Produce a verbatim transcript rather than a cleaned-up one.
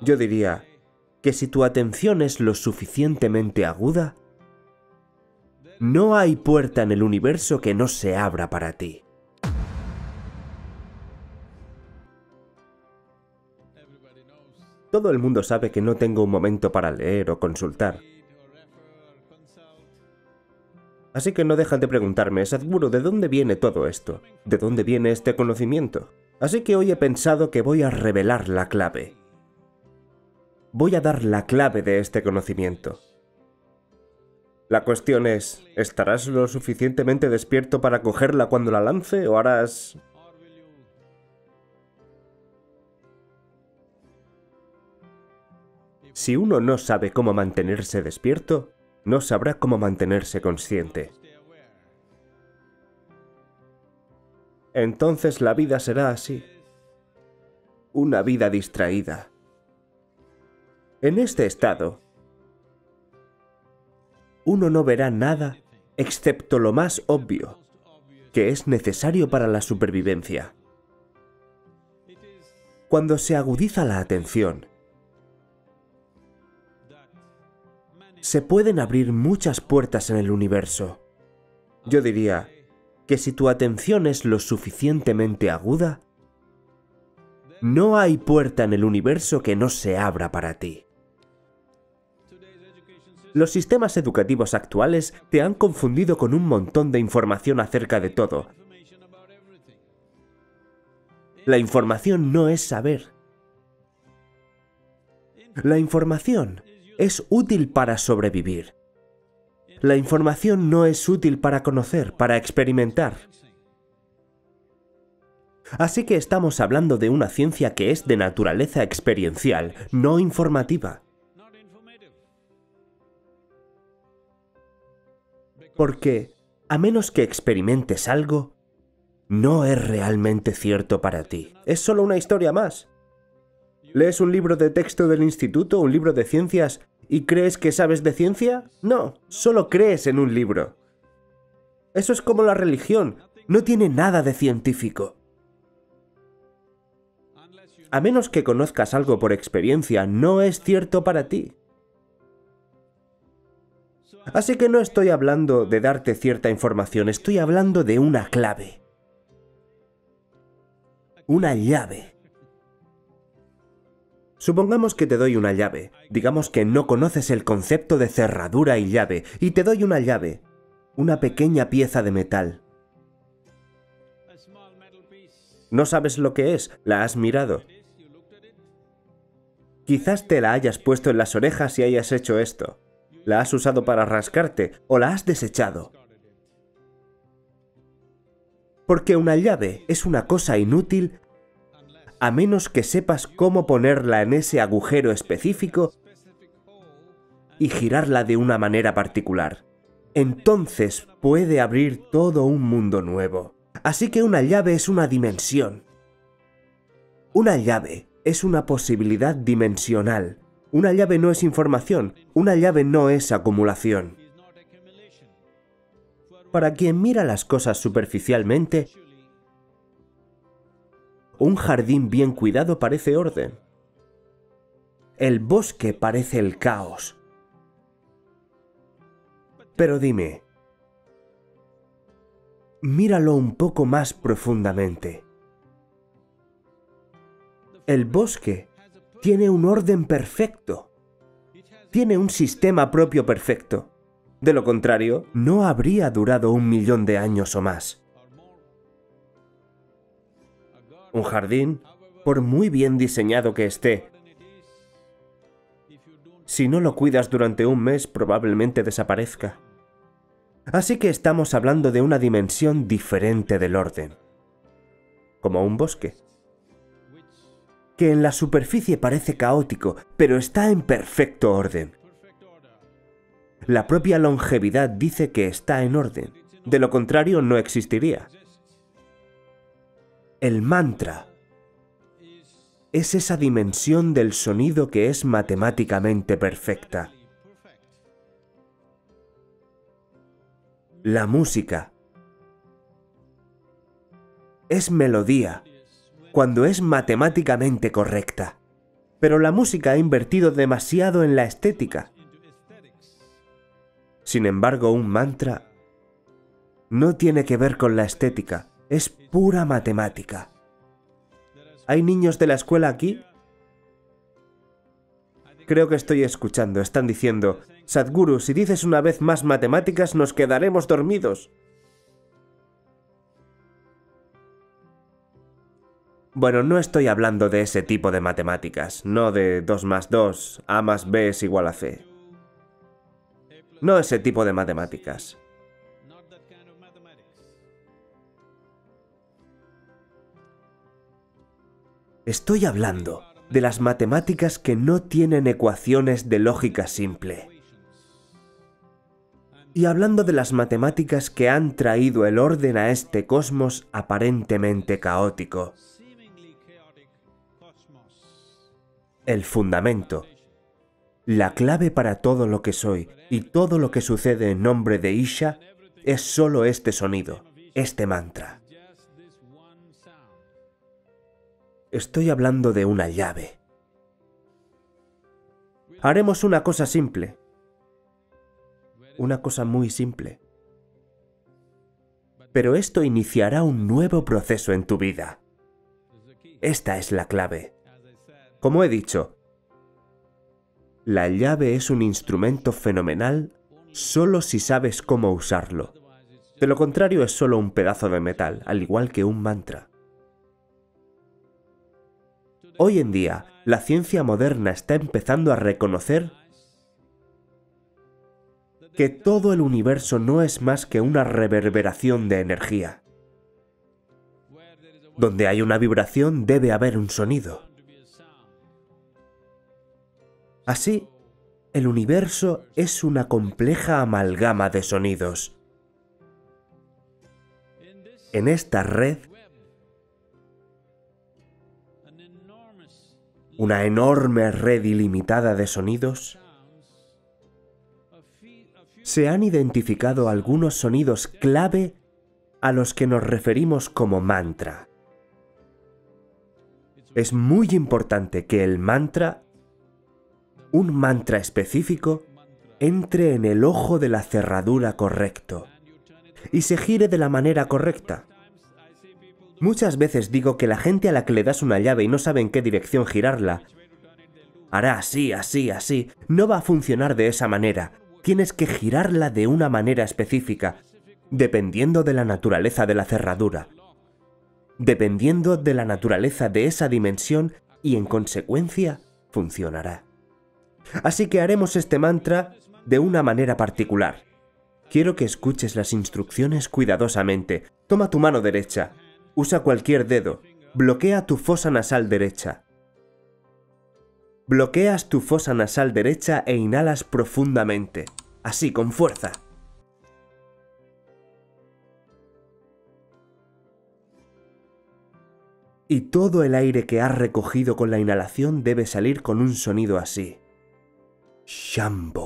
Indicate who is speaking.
Speaker 1: Yo diría que si tu atención es lo suficientemente aguda, no hay puerta en el universo que no se abra para ti. Todo el mundo sabe que no tengo un momento para leer o consultar. Así que no dejan de preguntarme, Sadhguru, ¿de dónde viene todo esto? ¿De dónde viene este conocimiento? Así que hoy he pensado que voy a revelar la clave. Voy a dar la clave de este conocimiento. La cuestión es, ¿estarás lo suficientemente despierto para cogerla cuando la lance o harás...? Si uno no sabe cómo mantenerse despierto, no sabrá cómo mantenerse consciente. Entonces la vida será así. Una vida distraída. En este estado, uno no verá nada excepto lo más obvio, que es necesario para la supervivencia. Cuando se agudiza la atención, se pueden abrir muchas puertas en el universo. Yo diría que si tu atención es lo suficientemente aguda, no hay puerta en el universo que no se abra para ti. Los sistemas educativos actuales te han confundido con un montón de información acerca de todo. La información no es saber. La información es útil para sobrevivir. La información no es útil para conocer, para experimentar. Así que estamos hablando de una ciencia que es de naturaleza experiencial, no informativa. Porque, a menos que experimentes algo, no es realmente cierto para ti. Es solo una historia más. ¿Lees un libro de texto del instituto, un libro de ciencias, y crees que sabes de ciencia? No, solo crees en un libro. Eso es como la religión, no tiene nada de científico. A menos que conozcas algo por experiencia, no es cierto para ti. Así que no estoy hablando de darte cierta información, estoy hablando de una clave. Una llave. Supongamos que te doy una llave. Digamos que no conoces el concepto de cerradura y llave, y te doy una llave, una pequeña pieza de metal. No sabes lo que es, la has mirado. Quizás te la hayas puesto en las orejas y hayas hecho esto. La has usado para rascarte o la has desechado. Porque una llave es una cosa inútil a menos que sepas cómo ponerla en ese agujero específico y girarla de una manera particular. Entonces puede abrir todo un mundo nuevo. Así que una llave es una dimensión. Una llave es una posibilidad dimensional. Una llave no es información, una llave no es acumulación. Para quien mira las cosas superficialmente, un jardín bien cuidado parece orden. El bosque parece el caos. Pero dime, míralo un poco más profundamente. El bosque tiene un orden perfecto. Tiene un sistema propio perfecto. De lo contrario, no habría durado un millón de años o más. Un jardín, por muy bien diseñado que esté, si no lo cuidas durante un mes, probablemente desaparezca. Así que estamos hablando de una dimensión diferente del orden, como un bosque, que en la superficie parece caótico, pero está en perfecto orden. La propia longevidad dice que está en orden, de lo contrario no existiría. El mantra es esa dimensión del sonido que es matemáticamente perfecta. La música es melodía cuando es matemáticamente correcta. Pero la música ha invertido demasiado en la estética. Sin embargo, un mantra no tiene que ver con la estética, es pura matemática. ¿Hay niños de la escuela aquí? Creo que estoy escuchando, están diciendo: Sadhguru, si dices una vez más matemáticas, nos quedaremos dormidos. Bueno, no estoy hablando de ese tipo de matemáticas, no de dos más dos, A más B es igual a C. No ese tipo de matemáticas. Estoy hablando de las matemáticas que no tienen ecuaciones de lógica simple. Y hablando de las matemáticas que han traído el orden a este cosmos aparentemente caótico. El fundamento, la clave para todo lo que soy y todo lo que sucede en nombre de Isha es solo este sonido, este mantra. Estoy hablando de una llave. Haremos una cosa simple. Una cosa muy simple. Pero esto iniciará un nuevo proceso en tu vida. Esta es la clave. Como he dicho, la llave es un instrumento fenomenal solo si sabes cómo usarlo. De lo contrario es solo un pedazo de metal, al igual que un mantra. Hoy en día, la ciencia moderna está empezando a reconocer que todo el universo no es más que una reverberación de energía. Donde hay una vibración debe haber un sonido. Así, el universo es una compleja amalgama de sonidos. En esta red, una enorme red ilimitada de sonidos, se han identificado algunos sonidos clave a los que nos referimos como mantra. Es muy importante que el mantra, un mantra específico, entre en el ojo de la cerradura correcto y se gire de la manera correcta. Muchas veces digo que la gente a la que le das una llave y no sabe en qué dirección girarla, hará así, así, así, no va a funcionar de esa manera. Tienes que girarla de una manera específica, dependiendo de la naturaleza de la cerradura, dependiendo de la naturaleza de esa dimensión y en consecuencia funcionará. Así que haremos este mantra de una manera particular. Quiero que escuches las instrucciones cuidadosamente. Toma tu mano derecha, usa cualquier dedo, bloquea tu fosa nasal derecha. Bloqueas tu fosa nasal derecha e inhalas profundamente, así con fuerza. Y todo el aire que has recogido con la inhalación debe salir con un sonido así. Shambho.